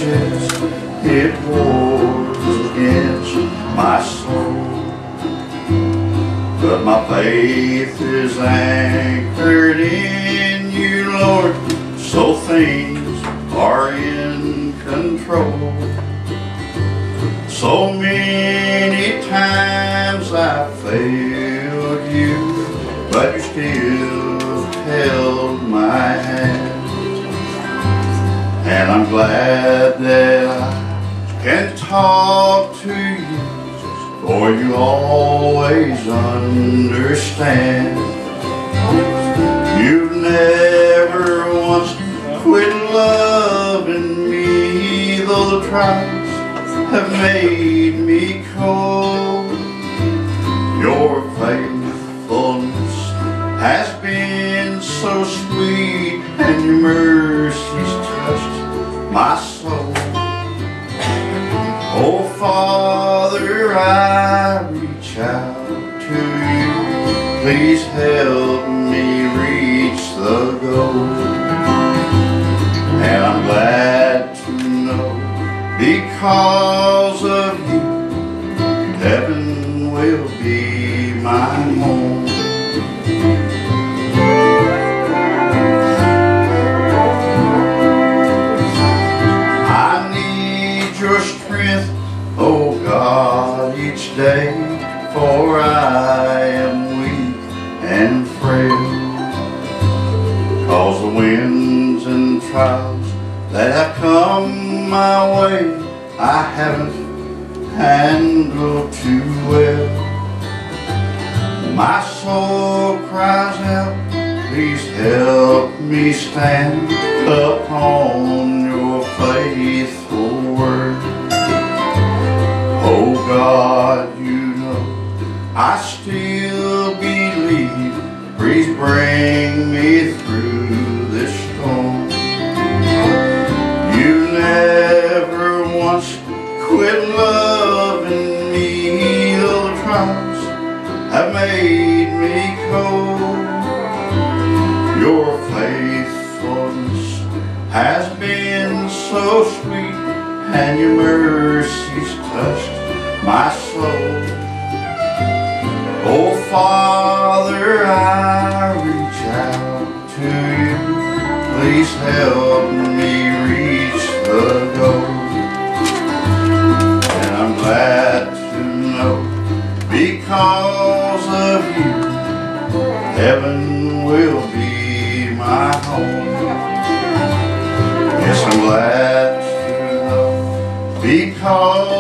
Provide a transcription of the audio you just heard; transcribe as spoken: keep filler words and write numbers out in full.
chest, it wars against my soul. But my faith is anchored in you, Lord, so things are in control. So many times I failed you, but you still held my hand. And I'm glad that I can talk to you, for you always understand. You've never once quit loving me, though the trials have made me cold. Your faithfulness has been so sweet, and your mercies touched my soul. Oh Father, I reach out to you. Please help me reach the goal. And I'm glad to know, because of you, heaven will be my home. Oh God, each day, for I am weak and frail. Cause the winds and trials that have come my way, I haven't handled too well. My soul cries out, please help me stand upon your faithful word. Oh God, you know I still believe. Please bring me through this storm. You never once quit loving me, though the trials have made me cold. Your faithfulness has been so sweet, and your mercies touched my soul. Oh Father, I reach out to you. Please help me reach the goal. And I'm glad to know, because of you, heaven will be my home. Yes, I'm glad to know, because